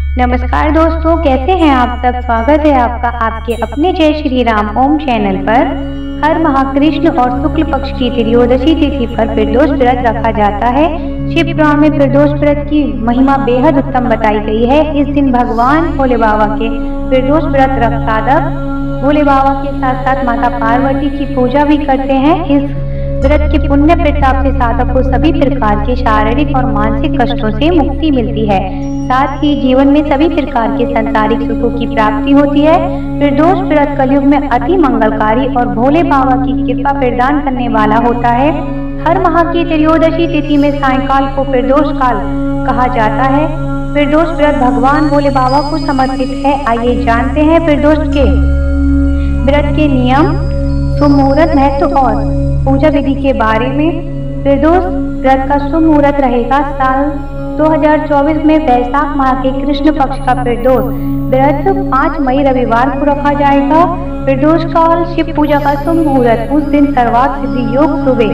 नमस्कार दोस्तों, कैसे हैं आप सब। स्वागत है आपका आपके अपने जय श्री राम ओम चैनल पर। हर माह कृष्ण और शुक्ल पक्ष की त्रयोदशी तिथि पर प्रदोष व्रत रखा जाता है। शिव पुराण में प्रदोष व्रत की महिमा बेहद उत्तम बताई गई है। इस दिन भगवान भोले बाबा के प्रदोष व्रत रख साधक भोले बाबा के साथ साथ माता पार्वती की पूजा भी करते हैं। इस व्रत के पुण्य प्रताप से साधक को सभी प्रकार के शारीरिक और मानसिक कष्टों से मुक्ति मिलती है। साथ ही जीवन में सभी प्रकार के संसारिक सुखों की प्राप्ति होती है। प्रदोष व्रत कलयुग में अति मंगलकारी और भोले बाबा की कृपा प्रदान करने वाला होता है। हर माह की त्रयोदशी तिथि में सायंकाल को प्रदोष काल कहा जाता है। प्रदोष व्रत भगवान भोले बाबा को समर्पित है। आइए जानते हैं प्रदोष के व्रत के नियम, शुभ मुहूर्त, महत्व और पूजा विधि के बारे में। प्रदोष व्रत का शुभ मुहूर्त रहेगा साल 2024 में वैशाख माह के कृष्ण पक्ष का प्रदोष व्रत 5 मई रविवार को रखा जाएगा। प्रदोष काल शिव पूजा का शुभ मुहूर्त उस दिन सर्वार्थ सिद्धि योग सुबह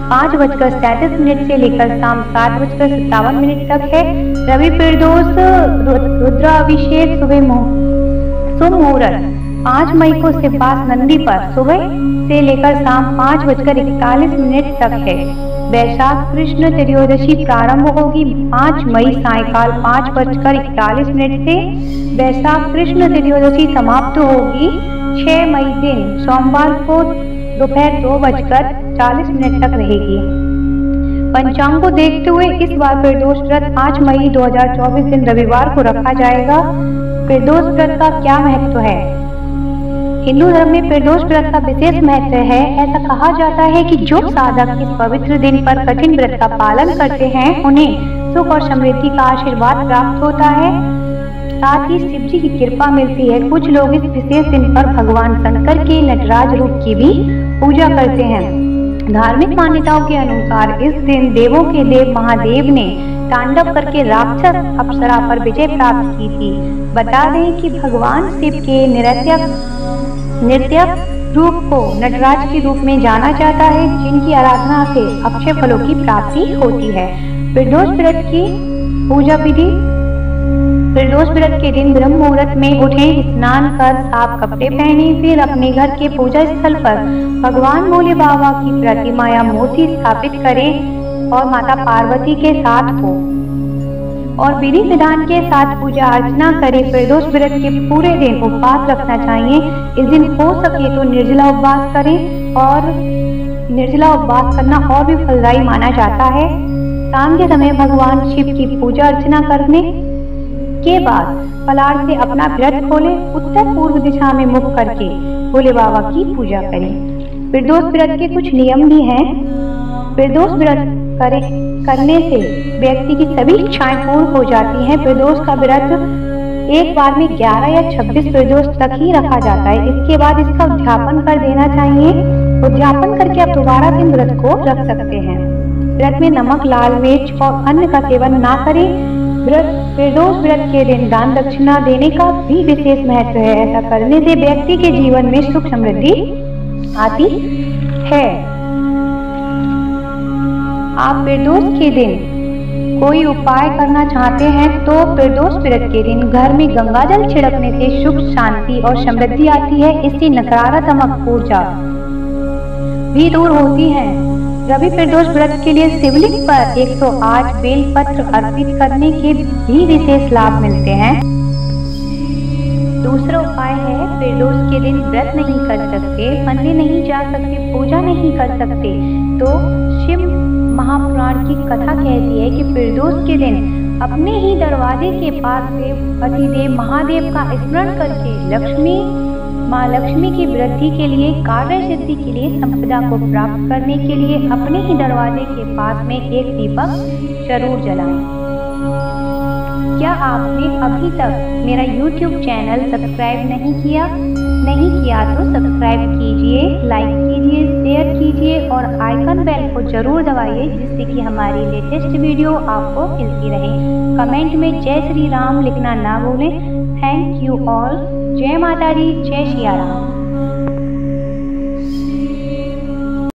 5:37 से लेकर शाम 7:57 तक है। रवि प्रदोष रुद्राभिषेक शुभ मुहूर्त 5 मई को सिब्बास नंदी पर सुबह से लेकर शाम 5:41 तक है। वैशाख कृष्ण त्रयोदशी प्रारंभ होगी 5 मई सायकाल 5:41 से। वैशाख कृष्ण त्रयोदशी समाप्त होगी 6 मई दिन सोमवार को दोपहर 2:40 तक रहेगी। पंचांग को देखते हुए इस बार प्रदोष व्रत 5 मई 2024 दिन रविवार को रखा जाएगा। प्रदोष व्रत का क्या महत्व है? हिंदू धर्म में प्रदोष व्रत का विशेष महत्व है। ऐसा कहा जाता है कि जो साधक इस पवित्र दिन पर कठिन व्रत का पालन करते हैं उन्हें सुख और समृद्धि का आशीर्वाद प्राप्त होता है। साथ ही शिव जी की कृपा मिलती है। कुछ लोग इस विशेष दिन पर भगवान शंकर के नटराज रूप की भी पूजा करते हैं। धार्मिक मान्यताओं के अनुसार इस दिन देवों के देव महादेव ने तांडव करके राक्षस अप्सरा पर विजय प्राप्त की थी। बता दें कि भगवान शिव के नृत्य रूप को नटराज के रूप में जाना जाता है, जिनकी आराधना से अक्षय फलों की प्राप्ति होती है। प्रदोष व्रत की पूजा विधि। प्रदोष व्रत के दिन ब्रह्म मुहूर्त में उठें, स्नान कर साफ कपड़े पहने, फिर अपने घर के पूजा स्थल पर भगवान भोले बाबा की प्रतिमा या मूर्ति स्थापित करें और माता पार्वती के साथ हो और विधि विधान के साथ पूजा अर्चना करें। प्रदोष व्रत के पूरे दिन उपवास रखना चाहिए। इस दिन हो सके तो निर्जला उपवास करें और निर्जला उपवास करना और भी फलदायी माना जाता है। शाम के समय भगवान शिव की पूजा अर्चना करने के बाद फलाहार से अपना व्रत खोलें। उत्तर पूर्व दिशा में मुख करके भोले बाबा की पूजा करें। प्रदोष व्रत के कुछ नियम भी हैं। प्रदोष व्रत करने से व्यक्ति की सभी इच्छाएं पूर्ण हो जाती हैं। प्रदोष का व्रत एक बार में 11 या 26 प्रदोष तक ही रखा जाता है। इसके बाद इसका उद्यापन कर देना चाहिए। उद्यापन करके आप दोबारा दिन व्रत को रख सकते हैं। व्रत में नमक, लाल मिर्च और अन्न का सेवन ना करें। प्रदोष व्रत के दिन दान दक्षिणा देने का भी विशेष महत्व है। ऐसा करने से व्यक्ति के जीवन में सुख समृद्धि आती है। आप प्रदोष के दिन कोई उपाय करना चाहते हैं तो प्रदोष व्रत के दिन घर में गंगा जल छिड़कने से सुख, शांति और समृद्धि आती है। इससे नकारात्मक ऊर्जा भी दूर होती है। रवि प्रदोष व्रत के लिए शिवलिंग पर 108 बेल पत्र अर्पित करने के भी विशेष लाभ मिलते हैं। दूसरा उपाय है, प्रदोष के दिन व्रत नहीं कर सकते, मंदिर नहीं जा सकते, पूजा नहीं कर सकते तो शिव महापुराण की कथा कहती है कि प्रदोष के दिन अपने ही दरवाजे के पास से पतिदेव महादेव का स्मरण करके माँ लक्ष्मी की वृद्धि के लिए, कार्य सिद्धि के लिए, संपदा को प्राप्त करने के लिए अपने ही दरवाजे के पास में एक दीपक जरूर जलाएं। क्या आपने अभी तक मेरा YouTube चैनल सब्सक्राइब नहीं किया तो सब्सक्राइब कीजिए, लाइक कीजिए, शेयर कीजिए और आइकन बेल को जरूर दबाइए, जिससे कि हमारी लेटेस्ट वीडियो आपको मिलती रहे। कमेंट में जय श्री राम लिखना ना भूलें। Thank you all. जय माता दी, जय सिया राम।